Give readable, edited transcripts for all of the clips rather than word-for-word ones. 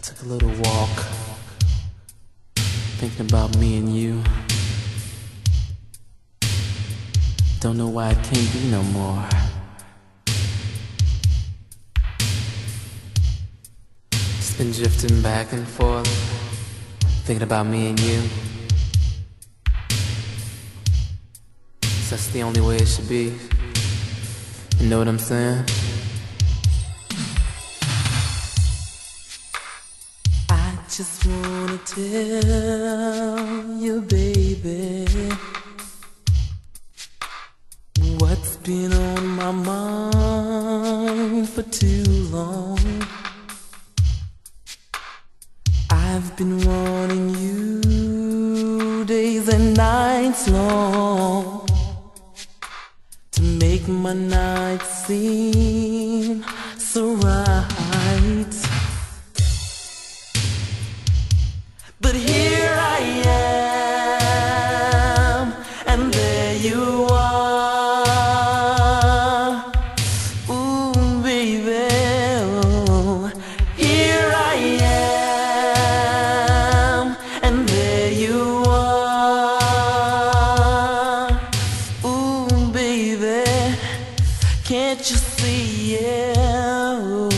Took a little walk, thinking about me and you. Don't know why it can't be no more. Just been drifting back and forth, thinking about me and you. 'Cause that's the only way it should be. You know what I'm saying? Just wanna tell you, baby, what's been on my mind for too long. I've been wanting you days and nights long, to make my nights seem so right. But here I am, and there you are. Ooh, baby, oh. Here I am, and there you are. Ooh, baby, can't you see it? Oh.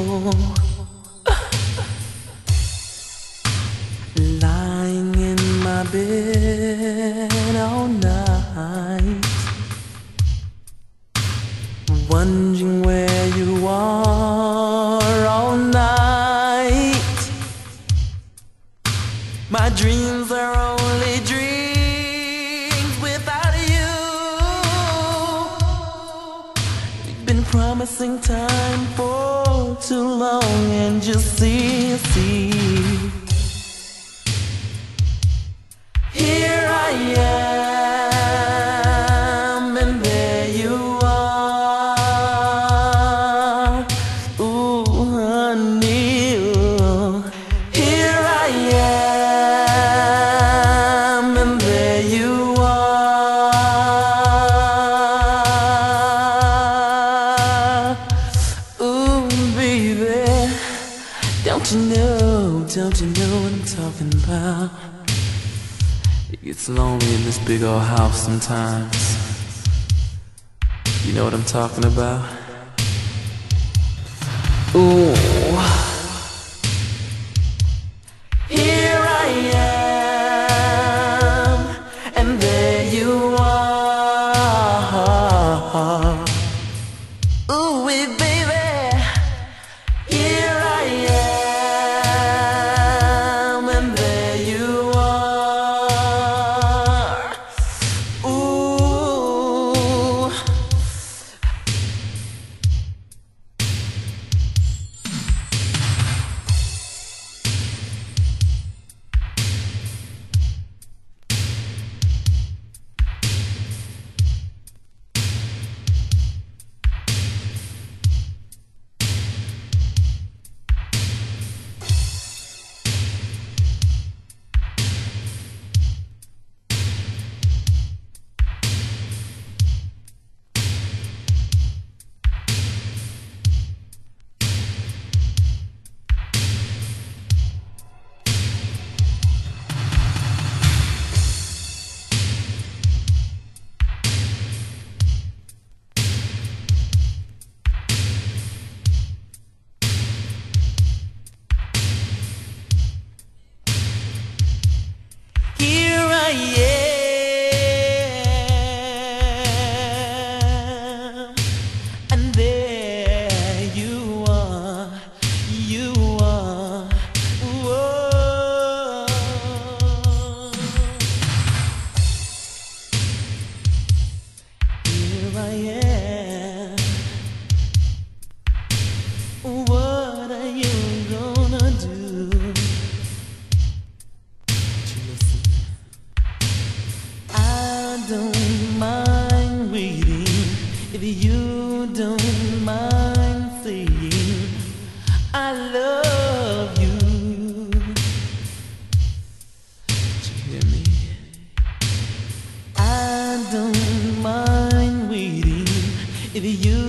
Lying in my bed all night, wondering where you are all night. My dreams are only dreams without you. We've been promising time for too long, and just see. Here I am, and there you are. Ooh, honey, ooh. Here I am, and there you are. Ooh, baby, don't you know what I'm talking about? It gets lonely in this big old house sometimes. You know what I'm talking about? Ooh. Here I am, and there you are. Ooh, baby, here I am, and there you are. Ooh. Here I am, and there you are. Whoa. Here I am. What are you gonna do? I don't mind waiting if you don't mind saying I love you. Did you hear me? I don't mind waiting if you